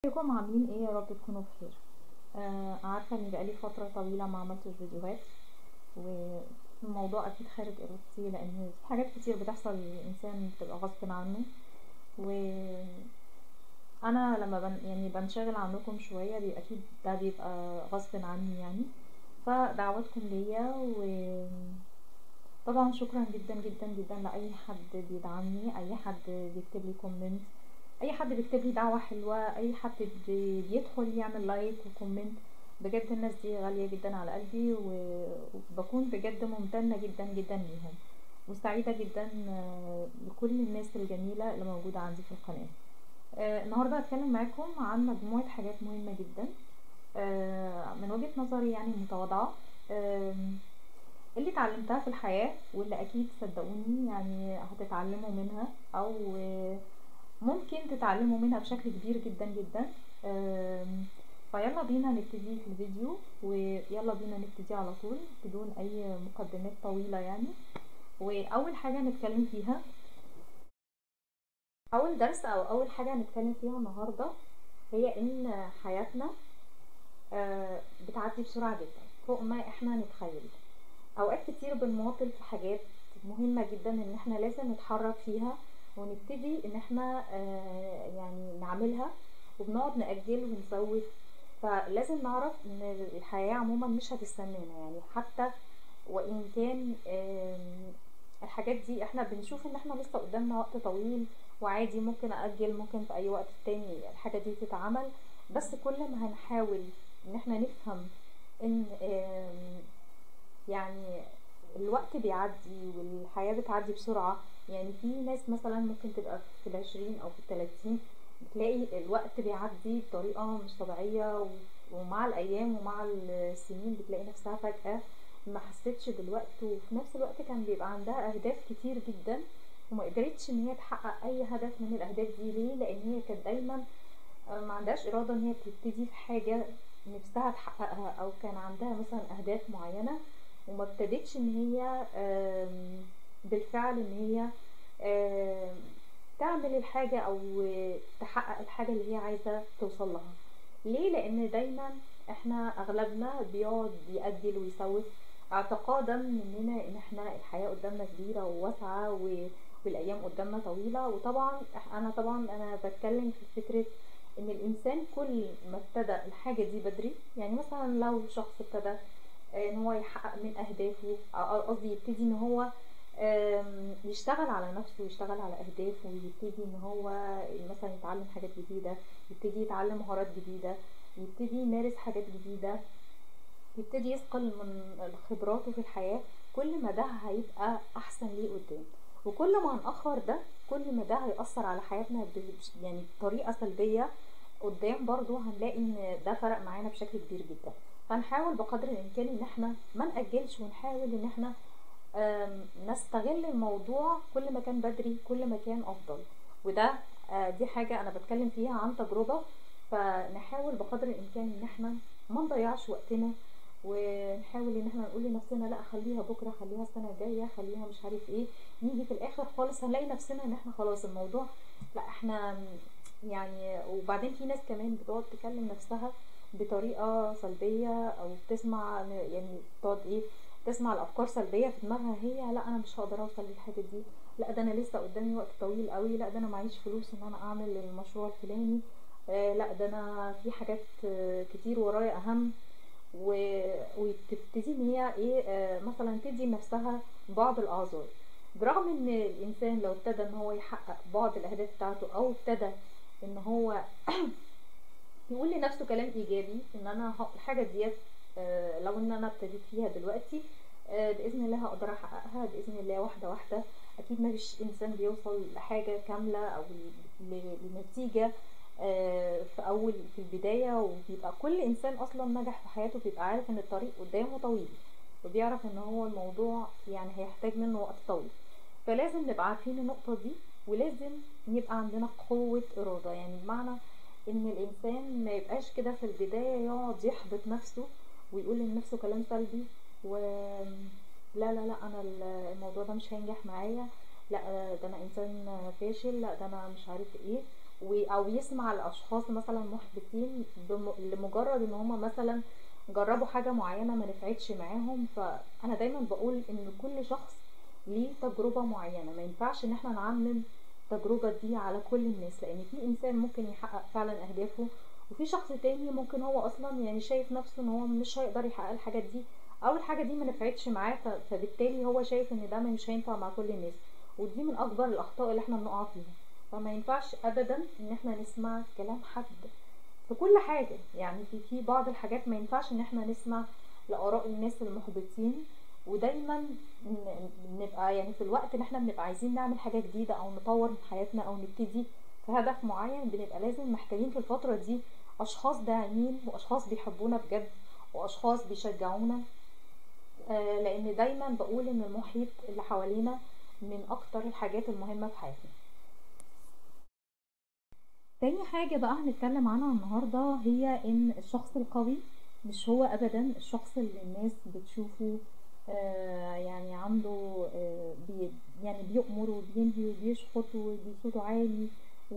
ازيكم عاملين ايه؟ يا رب تكونوا بخير. عارفه اني بقالي فتره طويله ما عملتش فيديوهات، والموضوع اكيد خارج ارادتي لان في حاجات كتير بتحصل للانسان بتبقى غصب عنه. وانا لما يعني بنشغل عنكم شويه اكيد ده بيبقى غصب عني يعني. فدعواتكم ليا، وطبعا شكرا جدا جدا جدا لاي حد بيدعمني، اي حد بيكتب لي كومنت، اي حد بيكتب لي دعوه حلوه، اي حد بيدخل يعمل لايك وكومنت. بجد الناس دي غاليه جدا على قلبي، وبكون بجد ممتنه جدا جدا ليهم، وسعيده جدا لكل الناس الجميله اللي موجوده عندي في القناه. النهارده هتكلم معاكم عن مجموعه حاجات مهمه جدا، من وجهه نظري يعني متواضعه، اللي اتعلمتها في الحياه، واللي اكيد صدقوني يعني هتتعلموا منها، او ممكن تتعلموا منها بشكل كبير جدا جدا. فيلا بينا نبتدي في الفيديو، ويلا بينا نبتدي على طول بدون اي مقدمات طويلة يعني. واول حاجة نتكلم فيها، اول درس او اول حاجة هنتكلم فيها النهاردة، هي ان حياتنا بتعدي بسرعة جدا فوق ما احنا نتخيل. اوقات كتير بنماطل في حاجات مهمة جدا ان احنا لازم نتحرك فيها ونبتدي ان احنا يعني نعملها، وبنقعد نأجل ونسوف. فلازم نعرف ان الحياة عموما مش هتستنانا يعني، حتى وان كان الحاجات دي احنا بنشوف ان احنا لسه قدامنا وقت طويل وعادي ممكن أأجل، ممكن في اي وقت تاني الحاجة دي تتعمل. بس كل ما هنحاول ان احنا نفهم ان يعني الوقت بيعدي والحياة بتعدي بسرعة. يعني في ناس مثلا ممكن تبقى في 20 أو في 30، بتلاقي الوقت بيعدي بطريقة مش طبيعية، ومع الأيام ومع السنين بتلاقي نفسها فجأة ما حسيتش بالوقت، وفي نفس الوقت كان بيبقى عندها أهداف كتير جدا وما قدرتش ان هي تحقق اي هدف من الاهداف دي. ليه؟ لان هي كانت دايما ما عندهاش إرادة ان هي تبتدي في حاجة نفسها تحققها، او كان عندها مثلا اهداف معينة وما ابتدتش ان هي بالفعل ان هي تعمل الحاجة او تحقق الحاجة اللي هي عايزة توصل لها. ليه؟ لان دايما احنا اغلبنا بيقعد يأجل ويسوف، اعتقادا مننا ان احنا الحياة قدامنا كبيرة وواسعة والايام قدامنا طويلة. وطبعا انا بتكلم في فكرة ان الانسان كل ما ابتدى الحاجة دي بدري، يعني مثلا لو شخص ابتدى ان هو يحقق من اهدافه، قصدي يبتدي ان هو يشتغل على نفسه ويشتغل على اهدافه، ويبتدي ان هو مثلا يتعلم حاجات جديدة، يبتدي يتعلم مهارات جديدة، يبتدي يمارس حاجات جديدة، يبتدي يثقل من خبراته في الحياة. كل ما ده هيبقى احسن ليه قدام، وكل ما هنأخر ده كل ما ده هيأثر على حياتنا يعني بطريقة سلبية قدام. برضو هنلاقي ان ده فرق معانا بشكل كبير جدا. فنحاول بقدر الامكان ان احنا ما نأجلش، ونحاول ان احنا نستغل الموضوع، كل ما كان بدري كل ما كان افضل. وده دي حاجة انا بتكلم فيها عن تجربة. فنحاول بقدر الامكان ان احنا ما نضيعش وقتنا، ونحاول ان احنا نقول لنفسنا لا خليها بكره، خليها السنه الجايه، خليها مش عارف ايه. نيجي في الاخر خالص هنلاقي نفسنا ان احنا خلاص الموضوع لا احنا يعني. وبعدين في ناس كمان بتقعد تكلم نفسها بطريقه سلبيه، او بتسمع يعني بتقعد ايه، تسمع الافكار سلبيه في دماغها، هي لا انا مش هقدر اوصل للحاجه دي، لا ده انا لسه قدامي وقت طويل قوي، لا ده انا معيش فلوس ان انا اعمل المشروع الفلاني، لا ده انا في حاجات كتير ورايا اهم. وتبتدي ان هي ايه مثلا تدي نفسها بعض الاعذار، برغم ان الانسان لو ابتدى ان هو يحقق بعض الاهداف بتاعته، او ابتدى ان هو يقول لنفسه كلام ايجابي ان انا الحاجه ديت لو ان انا ابتديت فيها دلوقتي باذن الله هقدر احققها باذن الله واحده واحده. اكيد ما فيش انسان بيوصل لحاجه كامله او لنتيجه في البدايه، وبيبقى كل انسان اصلا نجح في حياته بيبقى عارف ان الطريق قدامه طويل، وبيعرف ان هو الموضوع يعني هيحتاج منه وقت طويل. فلازم نبقى عارفين النقطه دي، ولازم يبقى عندنا قوه اراده. يعني بمعنى ان الانسان ما يبقاش كده في البداية يقعد يحبط نفسه ويقول لنفسه كلام سلبي، و لا لا لا انا الموضوع ده مش هينجح معايا، لا ده انا انسان فاشل، لا ده انا مش عارف ايه. او يسمع لاشخاص مثلا محبطين لمجرد ان هم مثلا جربوا حاجة معينة ما نفعتش معاهم. فانا دايما بقول ان كل شخص ليه تجربة معينة، ما ينفعش ان احنا نعمم التجربة دي على كل الناس، لان في انسان ممكن يحقق فعلا اهدافه، وفي شخص تاني ممكن هو اصلا يعني شايف نفسه ان هو مش هيقدر يحقق الحاجات دي، او الحاجة دي ما نفعتش معاه، فبالتالي هو شايف ان ده مش هينفع مع كل الناس. ودي من اكبر الاخطاء اللي احنا بنقع فيها. فما ينفعش ابدا ان احنا نسمع كلام حد في كل حاجة. يعني في بعض الحاجات ما ينفعش ان احنا نسمع لآراء الناس المحبطين. ودايما نبقى يعني في الوقت اللي احنا بنبقى عايزين نعمل حاجة جديدة او نطور من حياتنا او نبتدي في هدف معين، بنبقى لازم محتاجين في الفترة دي اشخاص داعمين واشخاص بيحبونا بجد واشخاص بيشجعونا. لان دايما بقول ان المحيط اللي حوالينا من اكتر الحاجات المهمة في حياتنا. تاني حاجة بقى هنتكلم عنها النهاردة هي ان الشخص القوي مش هو ابدا الشخص اللي الناس بتشوفه يعني عنده يعني بيؤمر وبينهي وبيشخط وبصوته عالي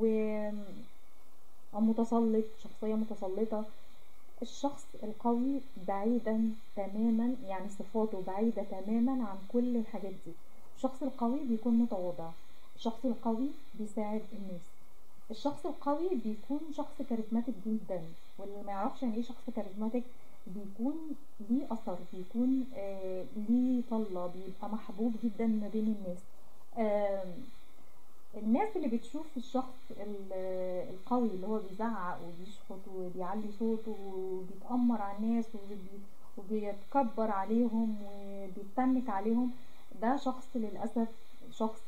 ومتسلط، شخصية متسلطة. الشخص القوي بعيدا تماما، يعني صفاته بعيدة تماما عن كل الحاجات دي. الشخص القوي بيكون متواضع، الشخص القوي بيساعد الناس، الشخص القوي بيكون شخص كاريزماتيك جدا. واللي ما يعرفش يعني ايه شخص كاريزماتيك، بيكون ليه اثر، بيكون ليه طلة، بيبقى محبوب جدا ما بين الناس. الناس اللي بتشوف الشخص القوي اللي هو بيزعق وبيشخط وبيعلي صوته وبيتأمر على الناس وبيتكبر عليهم وبيتنك عليهم، ده شخص للأسف شخص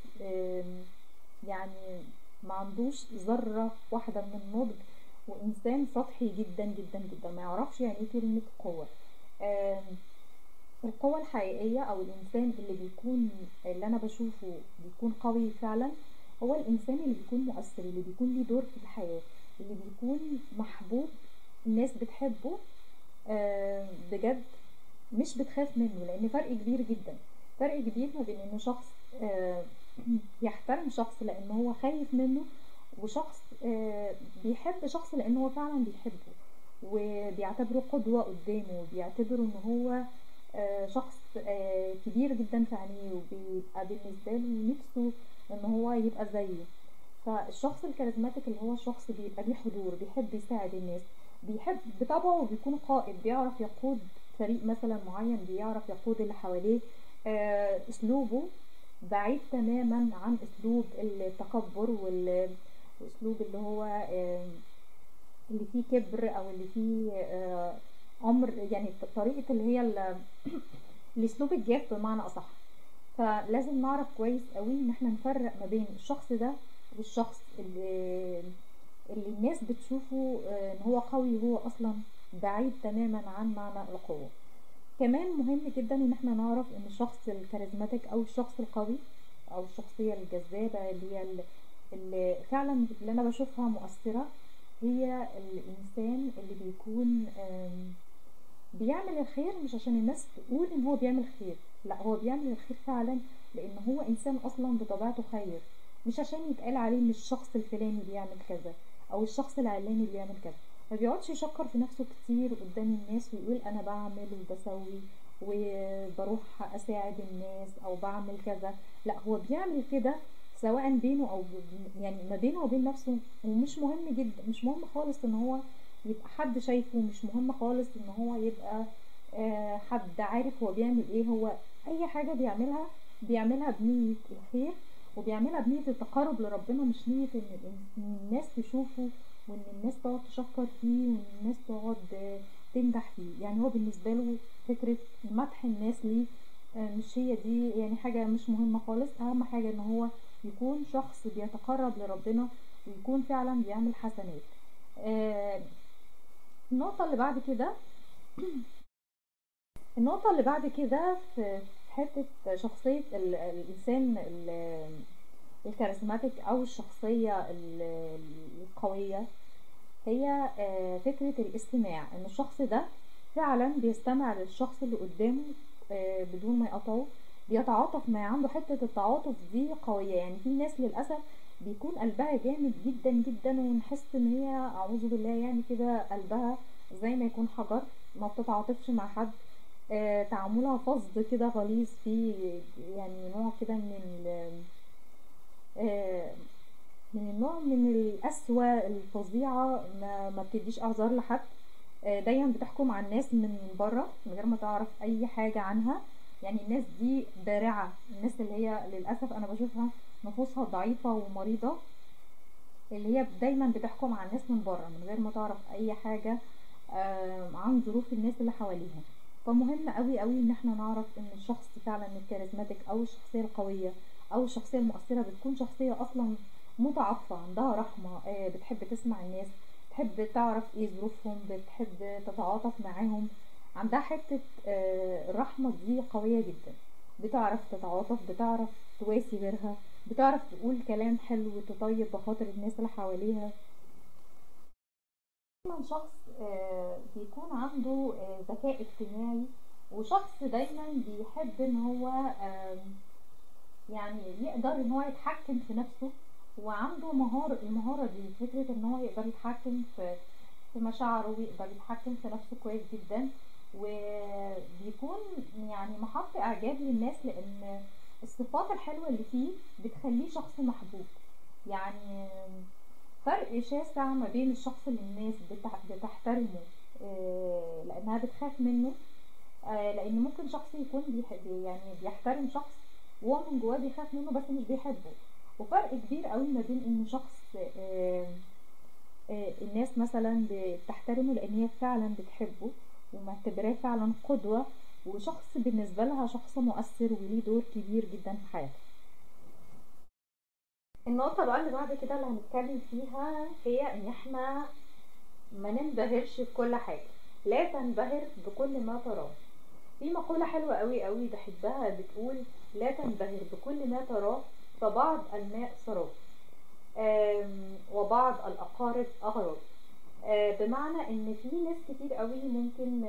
يعني ما عندوش ذرة واحدة من النضج، وإنسان سطحي جدا جدا جدا، ما يعرفش يعني ايه كلمة قوة. القوة الحقيقية أو الإنسان اللي أنا بشوفه بيكون قوي فعلا، هو الإنسان اللي بيكون مؤثر، اللي بيكون ليه دور في الحياة، اللي بيكون محبوب، الناس بتحبه بجد، مش بتخاف منه. لأن فرق كبير جدا، فرق كبير ما بين إن شخص يحترم شخص لأنه هو خايف منه، وشخص بيحب شخص لأنه هو فعلا بيحبه وبيعتبره قدوة قدامه، وبيعتبره إن هو شخص كبير جدا في عينيه، وبيبقى بالنسبة له نفسه ان هو يبقى زيه. فالشخص الكاريزماتيك اللي هو شخص بيبقى ليه حضور، بيحب يساعد الناس، بيحب بطبعه بيكون قائد، بيعرف يقود فريق مثلا معين، بيعرف يقود اللي حواليه. اسلوبه بعيد تماما عن اسلوب التكبر والاسلوب اللي هو اللي فيه كبر او اللي فيه امر، يعني طريقة اللي هي الاسلوب الجاف بمعنى اصح. فلازم نعرف كويس قوي ان احنا نفرق ما بين الشخص ده والشخص اللي الناس بتشوفه ان هو قوي، وهو اصلا بعيد تماما عن معنى القوة. كمان مهم جدا ان احنا نعرف ان الشخص الكاريزماتيك او الشخص القوي او الشخصية الجذابة اللي هي اللي فعلا اللي انا بشوفها مؤثرة، هي الانسان اللي بيكون بيعمل الخير مش عشان الناس تقول ان هو بيعمل خير، لا، هو بيعمل الخير فعلا لان هو انسان اصلا بطبيعته خير، مش عشان يتقال عليه ان الشخص الفلاني بيعمل كذا او الشخص العلاني بيعمل كذا. ما بيقعدش يشكر في نفسه كتير قدام الناس ويقول انا بعمل وبسوي وبروح اساعد الناس او بعمل كذا. لا، هو بيعمل كده سواء بينه او يعني ما بينه وبين نفسه، ومش مهم جدا، مش مهم خالص ان هو يبقى حد شايفه، مش مهم خالص ان هو يبقى حد عارف هو بيعمل ايه. هو اي حاجة بيعملها بنية الخير، وبيعملها بنية التقرب لربنا، مش نية ان الناس تشوفه وان الناس تقعد تشكر فيه وان الناس تقعد تمدح فيه. يعني هو بالنسبة له فكرة مدح الناس ليه مش هي دي يعني حاجة مش مهمة خالص. اهم حاجة ان هو يكون شخص بيتقرب لربنا ويكون فعلا بيعمل حسنات. النقطة اللي بعد كده في حتة شخصية الإنسان الكاريزماتيك أو الشخصية القوية، هي فكرة الاستماع. إن الشخص ده فعلا بيستمع للشخص اللي قدامه بدون ما يقطعه، بيتعاطف معاه، عنده حتة التعاطف دي قوية. يعني في ناس للأسف بيكون قلبها جامد جدا جدا، ونحس ان هي اعوذ بالله يعني كده قلبها زي ما يكون حجر، ما بتتعاطفش مع حد. تعاملها فظ كده غليظ، فيه يعني نوع كده آه من النوع من القسوة الفظيعة، ما بتديش اعذار لحد. دايما بتحكم على الناس من بره من غير ما تعرف اي حاجة عنها. يعني الناس دي بارعة، الناس اللي هي للأسف انا بشوفها نفوسها ضعيفة ومريضة، اللي هي دايما بتحكم على الناس من بره من غير ما تعرف اي حاجة عن ظروف الناس اللي حواليها. فمهم قوي قوي ان احنا نعرف ان الشخص فعلا الكاريزماتيك او الشخصية القوية او الشخصية المؤثرة بتكون شخصية اصلا متعاطفة، عندها رحمة، بتحب تسمع الناس، بتحب تعرف ايه ظروفهم، بتحب تتعاطف معاهم، عندها حتة الرحمة دي قوية جدا، بتعرف تتعاطف، بتعرف تواسي غيرها، بتعرف تقول كلام حلو تطيب بخاطر الناس اللي حواليها. دايما شخص بيكون عنده ذكاء اجتماعي، وشخص دايما بيحب ان هو يعني يقدر ان هو يتحكم في نفسه، وعنده المهارة دي، فكرة ان هو يقدر يتحكم في مشاعره ويقدر يتحكم في نفسه كويس جدا، وبيكون يعني محط اعجاب للناس، لان الصفات الحلوة اللي فيه بتخليه شخص محبوب. يعني فرق شاسع ما بين الشخص اللي الناس بتحترمه لانها بتخاف منه، لان ممكن شخص يكون يعني بيحترم شخص وهو من جواه بيخاف منه بس مش بيحبه. وفرق كبير قوي ما بين ان شخص الناس مثلا بتحترمه لان هي فعلا بتحبه ومعتبراه فعلا قدوة، وشخص بالنسبة لها شخص مؤثر وليه دور كبير جدا في حياتها. النقطة بقى اللي بعد كده اللي هنتكلم فيها هي ان احنا ما ننبهرش بكل حاجة، لا تنبهر بكل ما تراه. في مقولة حلوة قوي قوي بحبها بتقول: لا تنبهر بكل ما تراه، فبعض الماء سراب، وبعض الأقارب أغراب. بمعنى ان في ناس كتير قوي ممكن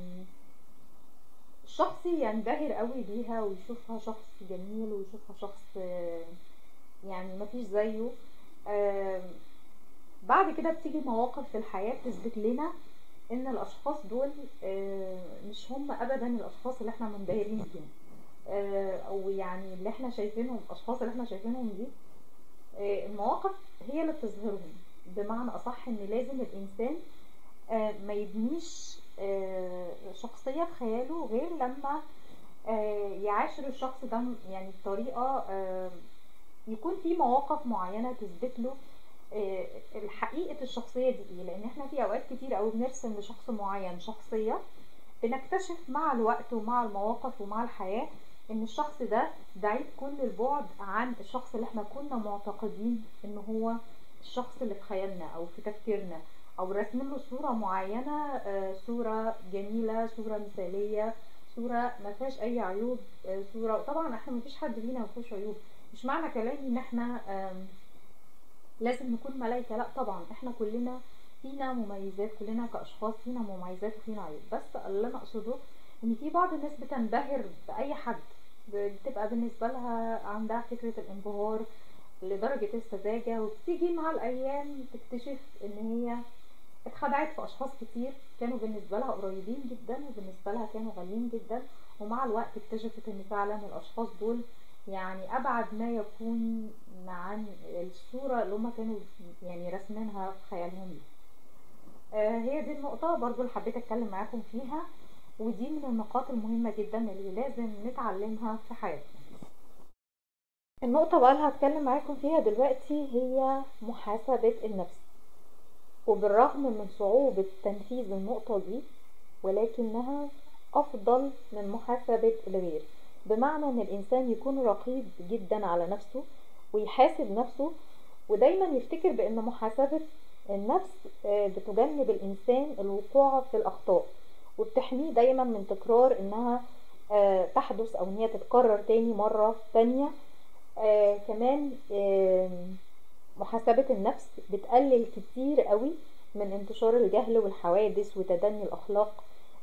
الشخص ينبهر قوي بيها ويشوفها شخص جميل ويشوفها شخص يعني مفيش زيه. بعد كده بتيجي مواقف في الحياة تثبت لنا ان الاشخاص دول مش هم ابدا الاشخاص اللي احنا منبهرين بيهم، او يعني اللي احنا شايفينهم، الاشخاص اللي احنا شايفينهم دي المواقف هي اللي بتظهرهم. بمعنى اصح ان لازم الانسان ما يبنيش شخصية في خياله غير لما يعاشر الشخص ده يعني بطريقة يكون في مواقف معينة تثبت له الحقيقة الشخصية دي ايه. لان احنا في اوقات كتير قوي بنرسم لشخص معين شخصية، بنكتشف مع الوقت ومع المواقف ومع الحياة ان الشخص ده بعيد كل البعد عن الشخص اللي احنا كنا معتقدين ان هو الشخص اللي في خيالنا او في تفكيرنا، او رسم له صورة معينة، صورة جميلة، صورة مثالية، صورة ما فيهاش اي عيوب، صورة طبعا احنا ما فيش حد فينا ما فيهوش عيوب. مش معنى كلامي ان احنا لازم نكون ملايكة، لا طبعا احنا كلنا فينا مميزات، كلنا كاشخاص فينا مميزات وفينا عيوب. بس اللي انا اقصده ان في بعض الناس بتنبهر باي حد، بتبقى بالنسبة لها عندها فكرة الانبهار لدرجة السذاجة، وبتيجي مع الايام تكتشف ان هي اتخدعت في اشخاص كتير كانوا بالنسبة لها قريبين جدا وبالنسبة لها كانوا غاليين جدا، ومع الوقت اكتشفت ان فعلا الاشخاص دول يعني ابعد ما يكون عن الصورة اللي هما كانوا يعني رسمينها في خيالهم. هي دي النقطة برضو اللي حبيت اتكلم معاكم فيها، ودي من النقاط المهمة جدا اللي لازم نتعلمها في حياتنا. النقطة بقى اللي هتكلم معاكم فيها دلوقتي هي محاسبة النفس. وبالرغم من صعوبة تنفيذ النقطة دي، ولكنها أفضل من محاسبة الغير. بمعنى ان الانسان يكون رقيب جدا على نفسه ويحاسب نفسه، ودايما يفتكر بان محاسبة النفس بتجنب الانسان الوقوع في الاخطاء، وبتحميه دايما من تكرار انها تحدث او ان هي تتكرر تاني مرة تانية. كمان محاسبة النفس بتقلل كتير قوي من انتشار الجهل والحوادث وتدني الاخلاق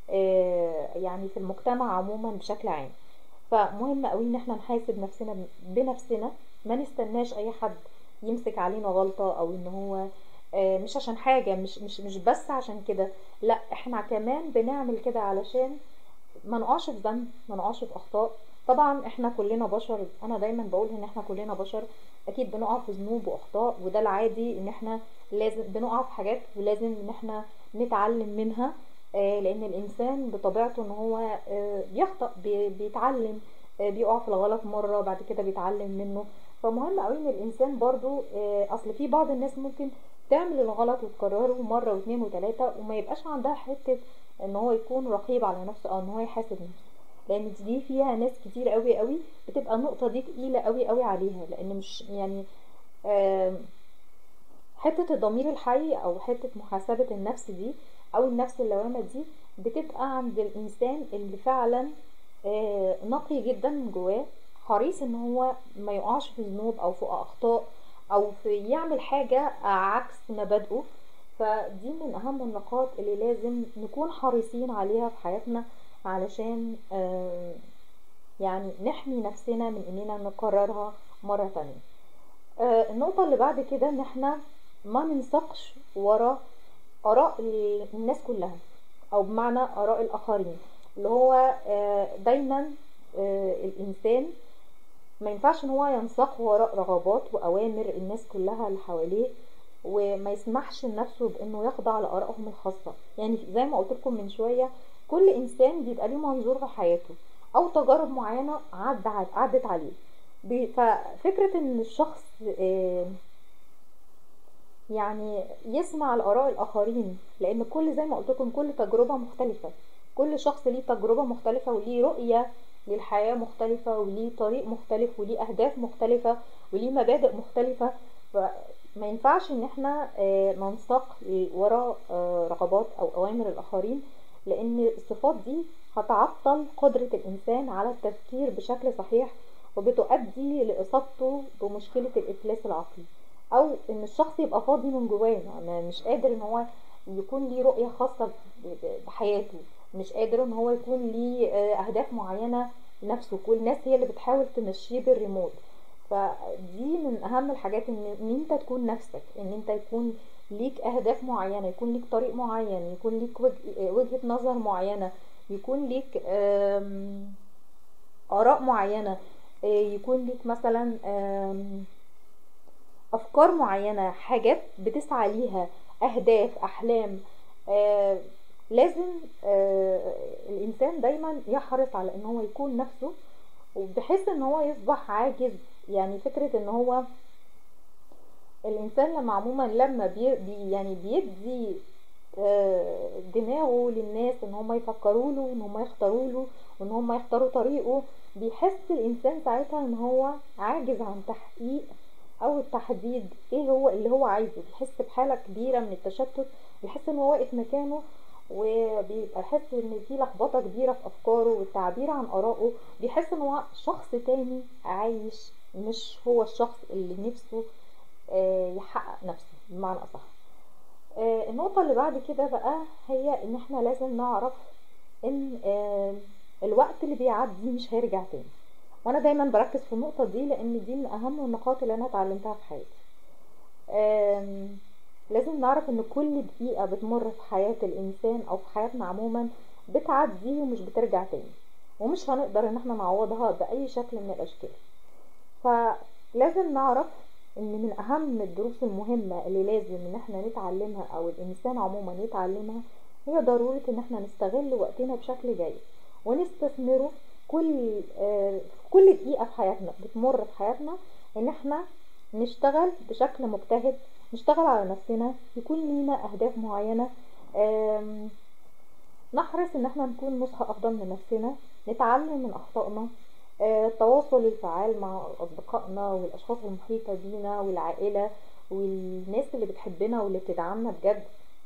يعني في المجتمع عموما بشكل عام. فمهم قوي ان احنا نحاسب نفسنا بنفسنا، ما نستناش اي حد يمسك علينا غلطة، او ان هو مش عشان حاجة، مش بس عشان كده، لا احنا كمان بنعمل كده علشان ما نقعش في ذنب، ما نقعش في اخطاء. طبعا احنا كلنا بشر، انا دايما بقول ان احنا كلنا بشر، اكيد بنقع في ذنوب واخطاء، وده العادي ان احنا لازم بنقع في حاجات ولازم ان احنا نتعلم منها. لان الانسان بطبيعته ان هو بيخطأ، بيتعلم، بيقع في الغلط مرة بعد كده بيتعلم منه. فمهم قوي ان الانسان برضو اصل في بعض الناس ممكن تعمل الغلط وتكرره مرة واثنين وثلاثة وما يبقاش عندها حتة ان هو يكون رقيب على نفسه او ان هو يحاسب نفسه، لان دي فيها ناس كتير قوي قوي بتبقى النقطة دي تقيلة قوي قوي عليها، لان مش يعني آم، حتة الضمير الحي او حتة محاسبة النفس دي او النفس اللوامة دي بتبقى عند الانسان اللي فعلا نقي جدا من جواه، حريص ان هو ما يقعش في ذنوب او في اخطاء او في يعمل حاجة عكس مبادئه. فدي من اهم النقاط اللي لازم نكون حريصين عليها في حياتنا، علشان يعني نحمي نفسنا من اننا نكررها مرة تانية. النقطة اللي بعد كده ان احنا ما ننسقش ورا اراء الناس كلها، او بمعنى اراء الاخرين، اللي هو دايما الانسان ما ينفعش ان هو ينساق وراء رغبات واوامر الناس كلها اللي حواليه، وما يسمحش لنفسه بانه يخضع لارائهم الخاصه. يعني زي ما قلت لكم من شويه، كل انسان بيبقى ليه منظور في حياته او تجارب معينه عدت عليه. ففكره ان الشخص يعني يسمع لآراء الآخرين، لأن كل زي ما قلت لكم كل تجربة مختلفة، كل شخص ليه تجربة مختلفة وليه رؤية للحياة مختلفة وليه طريق مختلف وليه أهداف مختلفة وليه مبادئ مختلفة. فما ينفعش ان احنا ننساق وراء رغبات أو أوامر الآخرين، لأن الصفات دي هتعطل قدرة الإنسان على التفكير بشكل صحيح، وبتؤدي لإصابته بمشكلة الإفلاس العقلي، او ان الشخص يبقى فاضي من جواه، يعني مش قادر ان هو يكون ليه رؤية خاصة بحياته، مش قادر ان هو يكون ليه اهداف معينة لنفسه، كل الناس هي اللي بتحاول تمشيه بالريموت. فدي من اهم الحاجات، ان انت تكون نفسك، ان انت يكون ليك اهداف معينة، يكون ليك طريق معين، يكون ليك وجهة نظر معينة، يكون ليك اراء معينة، يكون ليك مثلا افكار معينة، حاجات بتسعى ليها، اهداف، احلام. لازم الانسان دايما يحرص على ان هو يكون نفسه، وبحيث ان هو يصبح عاجز. يعني فكرة ان هو الانسان لما عموما لما يعني بيدي دماغه للناس ان هم يفكروا له، ان هم يختاروا له، وان هم يختاروا طريقه، بيحس الانسان ساعتها ان هو عاجز عن تحقيق او التحديد ايه هو اللي هو عايزه، بيحس بحالة كبيرة من التشتت، بيحس ان هو واقف مكانه، وبيبقى يحس ان في لخبطة كبيرة في افكاره والتعبير عن ارائه، بيحس ان هو شخص تاني عايش، مش هو الشخص اللي نفسه يحقق نفسه بمعنى اصح. النقطة اللي بعد كده بقى هي ان احنا لازم نعرف ان الوقت اللي بيعدي مش هيرجع تاني، وانا دايما بركز في النقطة دي لان دي من اهم النقاط اللي انا اتعلمتها في حياتي. لازم نعرف ان كل دقيقة بتمر في حياة الانسان او في حياتنا عموما بتعدي ومش بترجع تاني، ومش هنقدر ان احنا نعوضها باي شكل من الاشكال. فلازم نعرف ان من اهم الدروس المهمة اللي لازم ان احنا نتعلمها او الانسان عموما يتعلمها، هي ضرورة ان احنا نستغل وقتنا بشكل جيد ونستثمره. كل دقيقة في حياتنا بتمر في حياتنا ان احنا نشتغل بشكل مجتهد، نشتغل على نفسنا، يكون لينا اهداف معينة، نحرص ان احنا نكون نسخة افضل من نفسنا، نتعلم من اخطائنا، التواصل الفعال مع اصدقائنا والاشخاص المحيطة بينا والعائلة والناس اللي بتحبنا واللي بتدعمنا بجد،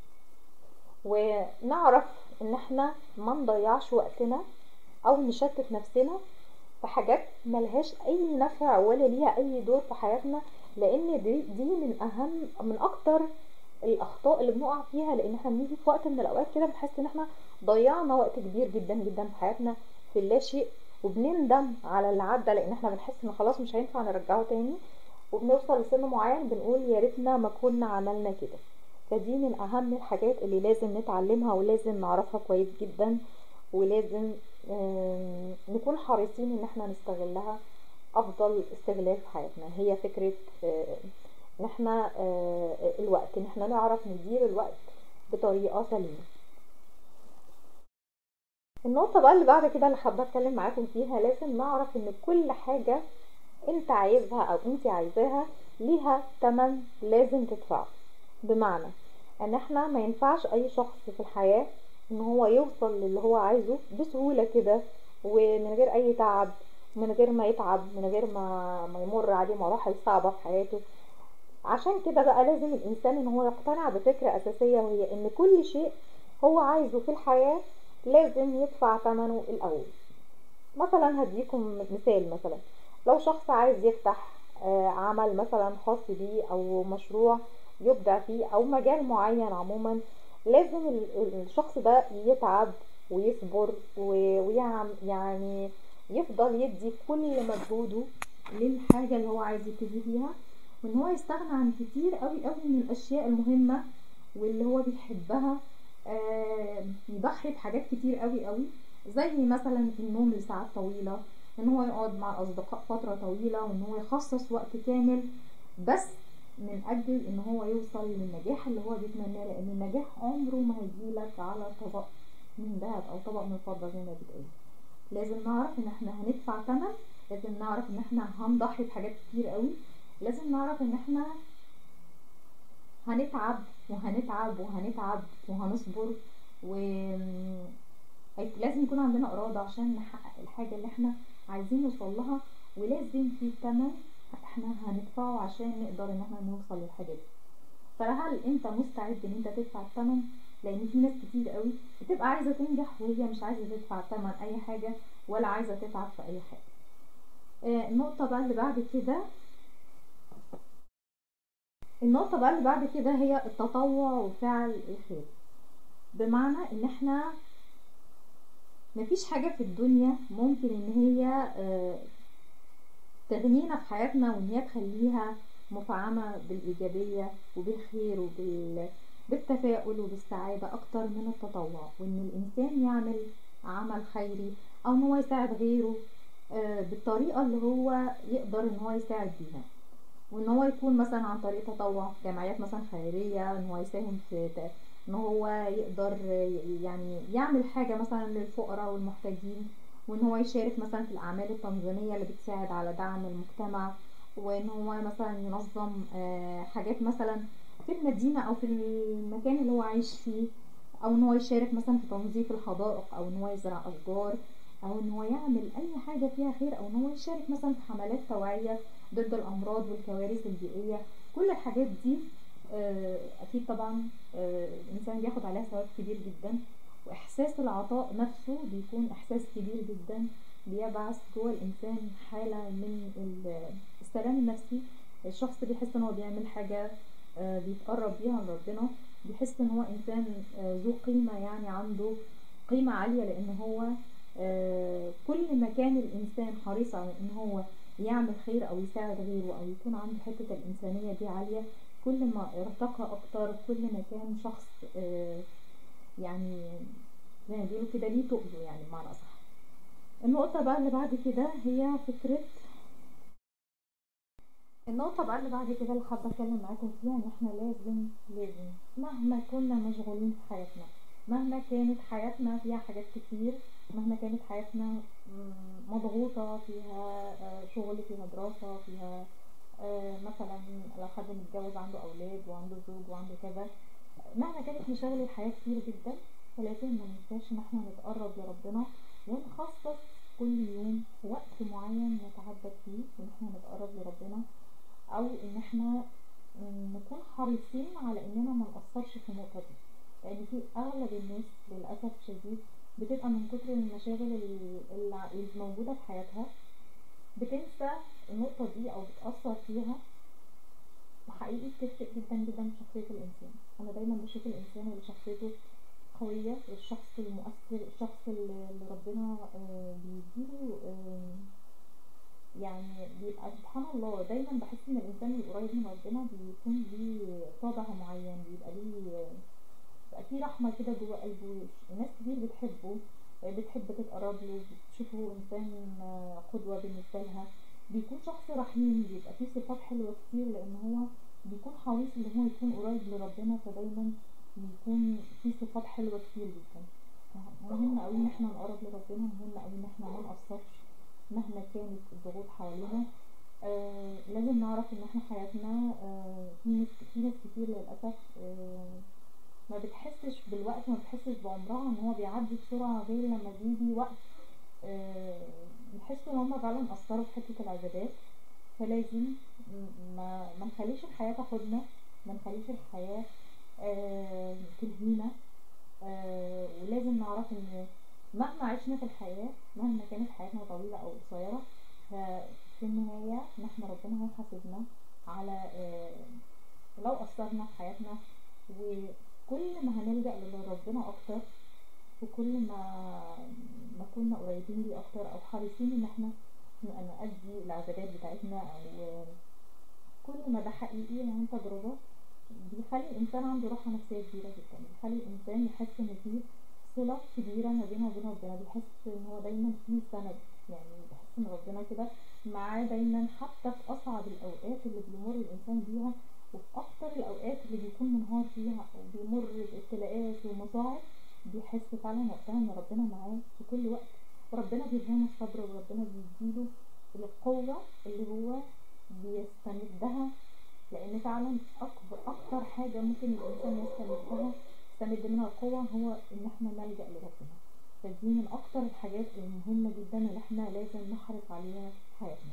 ونعرف ان احنا ما نضيعش وقتنا او نشتت نفسنا في حاجات ملهاش اي نفع ولا ليها اي دور في حياتنا، لان دي من اكتر الاخطاء اللي بنقع فيها، لان احنا بنيجي في وقت من الاوقات كده بنحس ان احنا ضيعنا وقت كبير جدا جدا في حياتنا في اللا شيء، وبنندم على اللي عدى، لان احنا بنحس ان خلاص مش هينفع نرجعه تاني. وبنوصل لسن معين بنقول يا ريتنا ما كنا عملنا كده. فدي من اهم الحاجات اللي لازم نتعلمها ولازم نعرفها كويس جدا، ولازم نكون حريصين ان احنا نستغلها افضل استغلال في حياتنا. هي فكرة ان احنا الوقت، ان احنا نعرف ندير الوقت بطريقة سليمة. النقطة بقى اللي بعد كده اللي حابة اتكلم معاكم فيها، لازم نعرف ان كل حاجة انت عايزها او انت عايزاها ليها تمن لازم تدفعه. بمعنى ان احنا ما ينفعش اي شخص في الحياة ان هو يوصل للي هو عايزه بسهولة كده ومن غير اي تعب، من غير ما يتعب، من غير ما يمر عليه مراحل صعبة في حياته. عشان كده بقى لازم الانسان ان هو يقتنع بفكرة اساسية، وهي ان كل شيء هو عايزه في الحياة لازم يدفع ثمنه الاول. مثلا هديكم مثال، مثلا لو شخص عايز يفتح عمل مثلا خاص بيه او مشروع يبدع فيه او مجال معين عموما، لازم الشخص ده يتعب ويصبر ويعني يفضل يدي كل مجهوده للحاجة اللي هو عايز يبتدي فيها، وان هو يستغنى عن كتير قوي قوي من الاشياء المهمة واللي هو بيحبها. يضحي بحاجات كتير قوي قوي، زي مثلا النوم لساعات طويلة، ان هو يقعد مع الاصدقاء فترة طويلة، وان هو يخصص وقت كامل بس من اجل ان هو يوصل للنجاح اللي هو بيتمناه. لان النجاح عمره ما هيجيلك على طبق من ذهب او طبق من فضة زي ما بتقول. لازم نعرف ان احنا هندفع ثمن، لازم نعرف ان احنا هنضحي بحاجات كتير قوي، لازم نعرف ان احنا هنتعب وهنتعب وهنتعب وهنصبر، لازم يكون عندنا إرادة عشان نحقق الحاجة اللي احنا عايزين نوصل لها، ولازم في ثمن احنا هندفعه عشان نقدر ان احنا نوصل للحاجة دي. فهل انت مستعد ان انت تدفع الثمن؟ لان في ناس كتير قوي بتبقى عايزة تنجح وهي مش عايزة تدفع ثمن اي حاجة ولا عايزة تتعب في اي حاجة. النقطة بقى اللي بعد كده هي التطوع وفعل الخير. بمعنى ان احنا مفيش حاجة في الدنيا ممكن ان هي تغنينا في حياتنا وان هي تخليها مفعمة بالايجابية وبالخير بالتفاؤل وبالسعادة اكتر من التطوع، وان الانسان يعمل عمل خيري او ان هو يساعد غيره بالطريقة اللي هو يقدر ان هو يساعد بيها. وان هو يكون مثلا عن طريق تطوع جمعيات مثلا خيرية، ان هو يساهم في ان هو يقدر يعني يعمل حاجة مثلا للفقراء والمحتاجين، وان هو يشارك مثلا في الاعمال التنظيمية اللي بتساعد على دعم المجتمع، وان هو مثلا ينظم حاجات مثلا في المدينة او في المكان اللي هو عايش فيه، او ان هو يشارك مثلا في تنظيف الحدائق، او ان هو يزرع اشجار، او ان هو يعمل اي حاجة فيها خير، او ان هو يشارك مثلا في حملات توعية ضد الامراض والكوارث البيئية. كل الحاجات دي اكيد طبعا الانسان بياخد عليها ثواب كبير جدا، واحساس العطاء نفسه بيكون احساس كبير جدا، بيبعث جوه الانسان حالة من السلام النفسي. الشخص بيحس ان هو بيعمل حاجة بيتقرب بيها لربنا، بيحس ان هو انسان ذو قيمة، يعني عنده قيمة عالية، لان هو كل ما كان الانسان حريص على ان هو يعمل خير او يساعد غيره او يكون عنده حتة الانسانية دي عالية، كل ما ارتقى اكتر، كل ما كان شخص يعني زي ما بيقولوا كده ليه تقله، يعني بمعنى اصح. النقطة بقى اللي بعد كده هي فكرة اللي حابة اتكلم معاكم فيها، ان احنا لازم مهما كنا مشغولين في حياتنا، مهما كانت حياتنا فيها حاجات كتير، مهما كانت حياتنا مضغوطة فيها شغل، فيها دراسة، فيها مثلا لو حد متجوز عنده اولاد وعنده زوج وعنده كذا، مهما كانت مشاغل الحياة كتير جدا، ولكن ما ننساش ان احنا نتقرب لربنا ونخصص كل يوم وقت معين نتعبد فيه ان احنا نتقرب لربنا، او ان احنا نكون حريصين على اننا ما نقصرش في النقطة دي. لان في اغلب الناس للأسف الشديد بتبقى من كتر المشاغل الموجودة في حياتها بتنسى النقطة دي او بتأثر فيها، وحقيقي بتفرق جدا جدا في شخصية الانسان. انا دايما بشوف الانسان اللي شخصيته قوية، الشخص المؤثر، الشخص اللي ربنا بيديله يعني بيبقى سبحان الله دايما بحس ان الانسان القريب من ربنا بيكون ليه طابع معين، بيبقى ليه، بيبقى فيه رحمة كده جوه قلبه. ناس كتير بتحبه، بتحب تتقرب له، بتشوفه انسان قدوة بالنسبة لها. بيكون شخص رحيم، بيبقى فيه صفات حلوة كتير، لان هو بيكون حريص ان هو يكون قريب لربنا، فدايما بيكون فيه صفات حلوة كتير جدا. مهم قوي ان احنا نقرب لربنا، مهم قوي ان احنا ما نقصرش مهما كانت الضغوط حوالينا. لازم نعرف ان احنا حياتنا في ناس كتير للاسف ما بتحسش بالوقت، ما بتحسش بعمرها، ان هو بيعدي بسرعه، غير لما بيجي وقت آه يحسوا ان هم فعلا قصروا في حته العبادات. فلازم ما نخليش الحياه تاخدنا، ما نخليش الحياه تلهينا. ولازم نعرف ان مهما عشنا في الحياة، مهما كانت حياتنا طويلة او قصيرة، ففي النهاية نحن ربنا هيحاسبنا على لو قصرنا في حياتنا. وكل ما هنلجأ لربنا اكتر، وكل ما كنا قريبين ليه اكتر، او حريصين ان احنا نأدي العبادات بتاعتنا، او كل ما ده حقيقي عن تجربة، بيخلي الانسان عنده راحه نفسيه كبيره جدا، بيخلي الانسان يحس ان فيه صله كبيره ما بينه وبين ربنا، بيحس ان هو دايما فيه سند. يعني بيحس ان ربنا كده معاه دايما، حتى في اصعب الاوقات اللي بيمر الانسان بيها، وفي اكتر الاوقات اللي بيكون منهار فيها او بيمر بابتلاءات ومصاعب، بيحس فعلا وقتها ان ربنا معاه في كل وقت، وربنا بيلهمه الصبر، وربنا بيديله القوه اللي هو بيستمدها. لان فعلا اكتر حاجة ممكن الانسان يستمد منها القوة، هو ان احنا نلجأ لربنا. فدي من اكتر الحاجات المهمة جدا اللي احنا لازم نحرص عليها في حياتنا.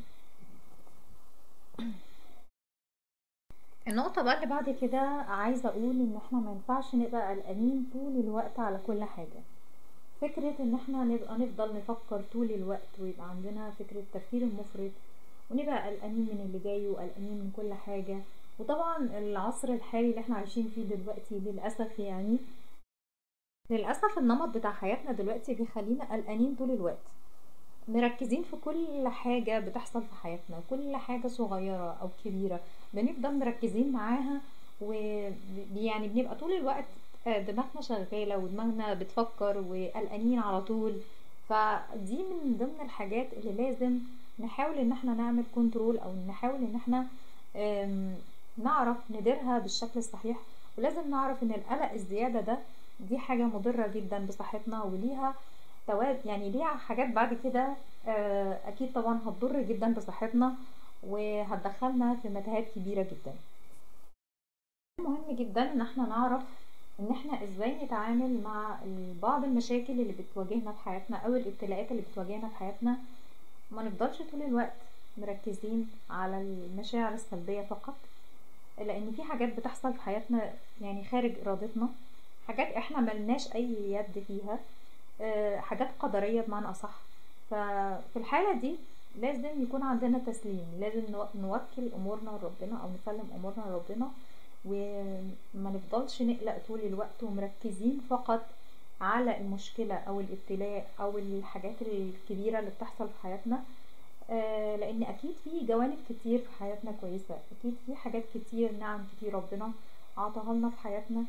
النقطة بقى اللي بعد كده عايزة اقول ان احنا ما ينفعش نبقى قلقانين طول الوقت على كل حاجة. فكرة ان احنا نبقى نفضل نفكر طول الوقت، ويبقى عندنا فكرة التفكير المفرط، ونبقى قلقانين من اللي جاي وقلقانين من كل حاجة. وطبعا العصر الحالي اللي احنا عايشين فيه دلوقتي للأسف، يعني للأسف النمط بتاع حياتنا دلوقتي بيخلينا قلقانين طول الوقت، مركزين في كل حاجة بتحصل في حياتنا، كل حاجة صغيرة أو كبيرة بنفضل مركزين معاها. ويعني بنبقى طول الوقت دماغنا شغالة ودماغنا بتفكر وقلقانين على طول. فدي من ضمن الحاجات اللي لازم نحاول ان احنا نعمل كنترول، او نحاول ان احنا نعرف نديرها بالشكل الصحيح. ولازم نعرف ان القلق الزيادة ده دي حاجة مضرة جدا بصحتنا، وليها يعني ليها حاجات بعد كده اكيد طبعا هتضر جدا بصحتنا، وهتدخلنا في متاهات كبيرة جدا. مهم جدا ان احنا نعرف ان احنا ازاي نتعامل مع بعض المشاكل اللي بتواجهنا في حياتنا، او الابتلاءات اللي بتواجهنا في حياتنا. ما نفضلش طول الوقت مركزين على المشاعر السلبية فقط، لان في حاجات بتحصل في حياتنا يعني خارج ارادتنا، حاجات احنا ملناش اي يد فيها، حاجات قدرية بمعنى اصح. ففي الحالة دي لازم يكون عندنا تسليم، لازم نوكل امورنا لربنا، او نسلم امورنا لربنا، وما نفضلش نقلق طول الوقت ومركزين فقط على المشكلة او الابتلاء او الحاجات الكبيرة اللي بتحصل في حياتنا. لان اكيد في جوانب كتير في حياتنا كويسة، اكيد في حاجات كتير، نعم كتير ربنا عطاها لنا في حياتنا.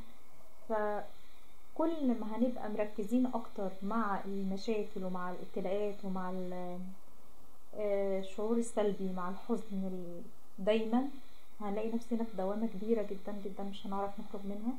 فكل ما هنبقى مركزين اكتر مع المشاكل ومع الابتلاءات ومع الشعور السلبي، مع الحزن دايما هنلاقي نفسنا في دوامة كبيرة جدا جدا مش هنعرف نخرج منها.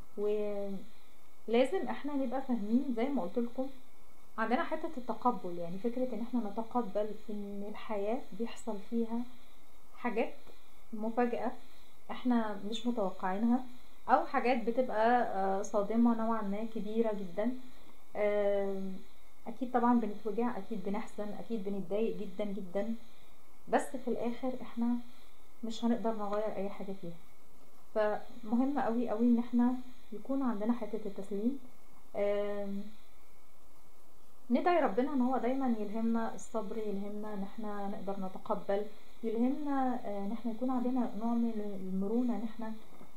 ولازم احنا نبقى فاهمين زي ما قلت لكم، عندنا حتة التقبل، يعني فكرة ان احنا نتقبل ان الحياة بيحصل فيها حاجات مفاجأة احنا مش متوقعينها، او حاجات بتبقى صادمة نوعا ما كبيرة جدا. اكيد طبعا بنتوجع، اكيد بنحزن، اكيد بنتضايق جدا جدا، بس في الاخر احنا مش هنقدر نغير اي حاجة فيها. فمهم قوي قوي ان احنا يكون عندنا حتة التسليم. ندعي ربنا ان هو دايما يلهمنا الصبر، يلهمنا ان احنا نقدر نتقبل، يلهمنا ان احنا يكون عندنا نوع من المرونة، ان احنا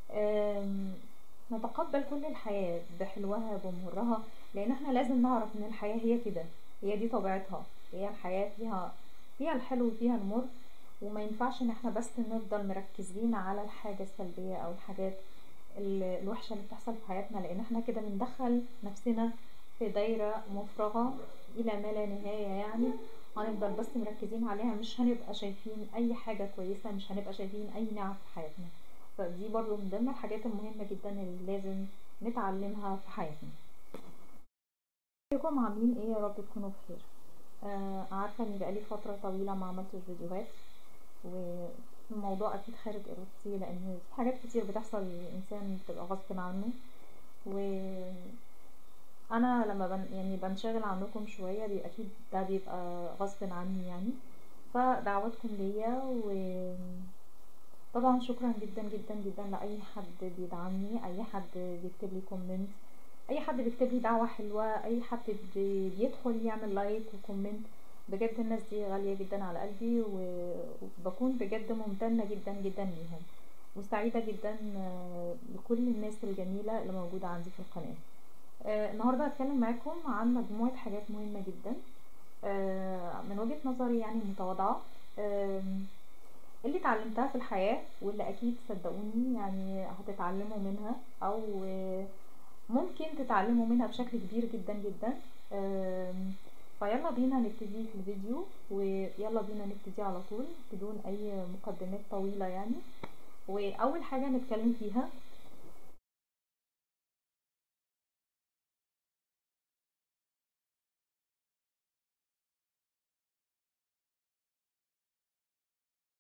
نتقبل كل الحياة بحلوها بمرها. لان احنا لازم نعرف ان الحياة هي كده، هي دي طبيعتها، هي الحياة فيها فيها الحلو وفيها المر، وما ينفعش ان احنا بس نفضل مركزين على الحاجة السلبية او الحاجات الوحشة اللي بتحصل في حياتنا، لان احنا كده بندخل نفسنا في دايرة مفرغة الى ما لا نهاية يعني. هنفضل بس مركزين عليها، مش هنبقى شايفين اي حاجة كويسة، مش هنبقى شايفين اي نعم في حياتنا. فدي برضو من ضمن الحاجات المهمة جدا اللي لازم نتعلمها في حياتنا. ازيكم عاملين ايه؟ يا رب تكونوا بخير. عارفة اني بقالي فترة طويلة ما عملتش فيديوهات، والموضوع اكيد خارج ارادتي، لان في حاجات كتير بتحصل للانسان بتبقى غصب عنه، وانا لما يعني بنشغل عنكم شوية اكيد ده بيبقى غصب عني يعني. فدعواتكم ليا، وطبعا شكرا جدا جدا جدا لاي حد بيدعمني، اي حد بيكتب لي كومنت، اي حد بيكتب لي دعوة حلوة، اي حد بيدخل يعمل لايك وكومنت. بجد الناس دي غالية جدا على قلبي، وبكون بجد ممتنة جدا جدا ليهم، وسعيدة جدا لكل الناس الجميلة اللي موجودة عندي في القناة. النهاردة هتكلم معاكم عن مجموعة حاجات مهمة جدا من وجهة نظري يعني متواضعة، اللي اتعلمتها في الحياة، واللي اكيد صدقوني يعني هتتعلموا منها، او ممكن تتعلموا منها بشكل كبير جدا جدا. فيلا بينا نبتدي في الفيديو، ويلا بينا نبتدي على طول بدون اي مقدمات طويلة يعني. واول حاجة نتكلم فيها